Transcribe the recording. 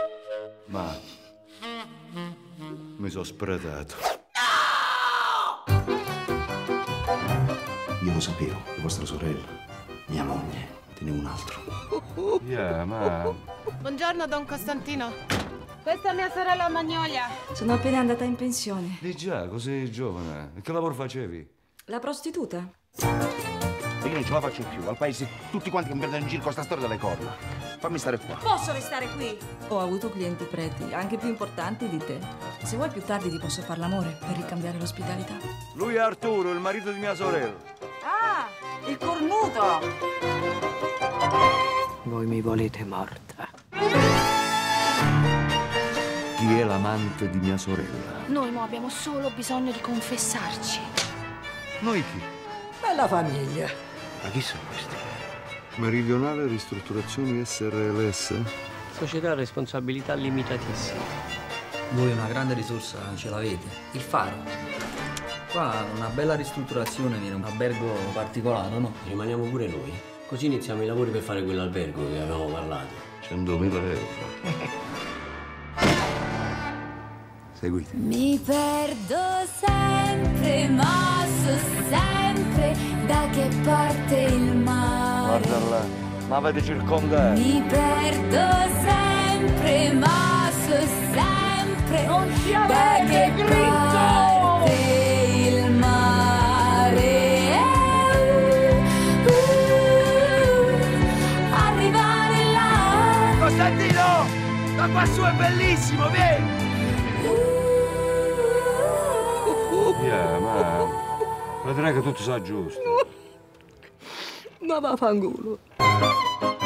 Ma mi sono spretato. Io lo sapevo che vostra sorella, mia moglie, teneva un altro. Ma... Buongiorno, don Costantino. Questa è mia sorella Magnolia. Sono appena andata in pensione. Di già, così giovane. Che lavoro facevi? La prostituta? E io non ce la faccio più. Al paese tutti quanti che mi prendono in giro con sta storia delle corna. Fammi stare qua. Posso restare qui? Ho avuto clienti preti, anche più importanti di te. Se vuoi più tardi ti posso far l'amore per ricambiare l'ospitalità. Lui è Arturo, il marito di mia sorella. Ah, il cornuto! Voi mi volete morta. Chi è l'amante di mia sorella? Noi mo abbiamo solo bisogno di confessarci. Noi chi? Bella famiglia. Ma chi sono questi? Meridionale Ristrutturazioni SRLS? Società a responsabilità limitatissima. Voi una grande risorsa ce l'avete, il faro. Qua una bella ristrutturazione viene un albergo particolare, no? Rimaniamo pure noi. Così iniziamo i lavori per fare quell'albergo che avevamo parlato. 100.000 euro. Seguite. Mi perdo sempre, ma so sempre da che parte il mare. Guarda là, ma avete circondato. Mi perdo sempre, ma so sempre da che parte il mare. Arrivare là. Costantino! Da qua su è bellissimo, vieni! Ma vedrai che tutto sa giusto. Ma vaffanculo.